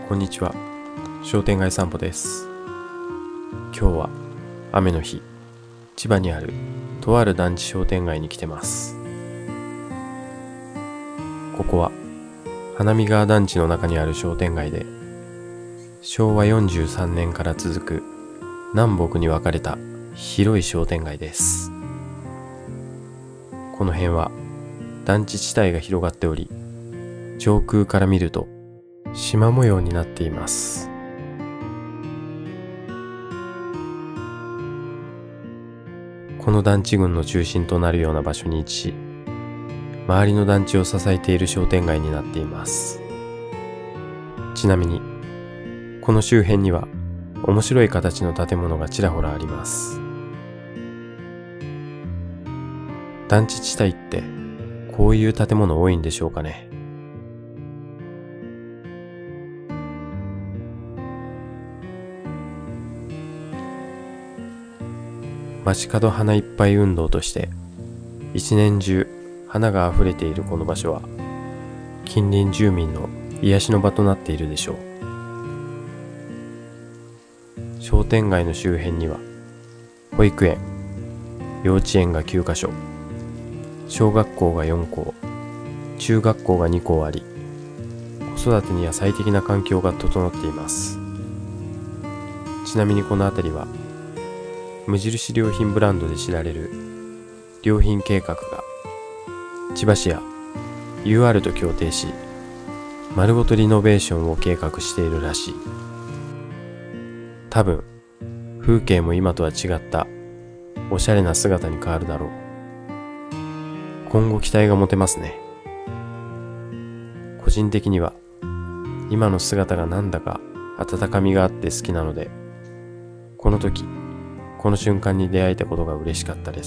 こんにちは。商店街散歩です。今日は雨の日、千葉にあるとある団地商店街に来てます。ここは花見川団地の中にある商店街で、昭和43年から続く南北に分かれた広い商店街です。この辺は団地地帯が広がっており、上空から見ると縞模様になっています。この団地群の中心となるような場所に位置し、周りの団地を支えている商店街になっています。ちなみにこの周辺には面白い形の建物がちらほらあります。団地地帯ってこういう建物多いんでしょうかね。街角花いっぱい運動として一年中花があふれているこの場所は、近隣住民の癒しの場となっているでしょう。商店街の周辺には保育園、幼稚園が9カ所、小学校が4校、中学校が2校あり、子育てには最適な環境が整っています。ちなみにこの辺りは無印良品ブランドで知られる良品計画が千葉市や UR と協定し、丸ごとリノベーションを計画しているらしい。多分風景も今とは違ったおしゃれな姿に変わるだろう。今後期待が持てますね。個人的には今の姿がなんだか温かみがあって好きなので、この時この瞬間に出会えたことが嬉しかったです。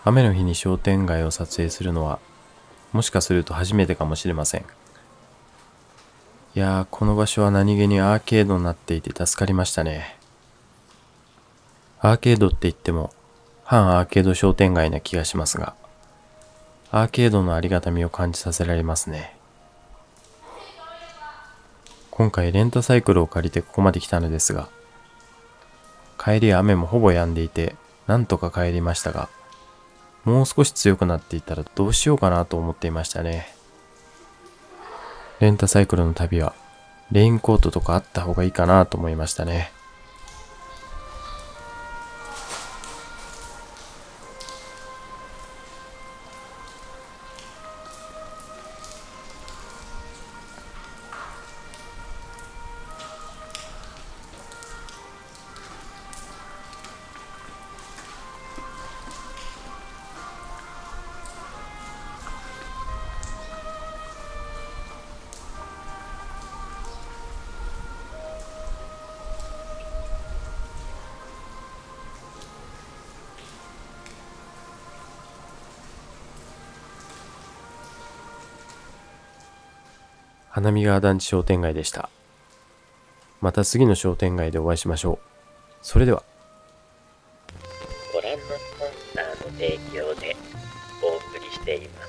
雨の日に商店街を撮影するのは、もしかすると初めてかもしれません。いやー、この場所は何気にアーケードになっていて助かりましたね。アーケードって言っても、反アーケード商店街な気がしますが、アーケードのありがたみを感じさせられますね。今回レンタサイクルを借りてここまで来たのですが、帰り雨もほぼ止んでいて、なんとか帰りましたが、もう少し強くなっていたらどうしようかなと思っていましたね。レンタサイクルの旅は、レインコートとかあった方がいいかなと思いましたね。花見川団地商店街でした。また次の商店街でお会いしましょう。それでは。 ご覧のスポンサーの提供でお送りしています。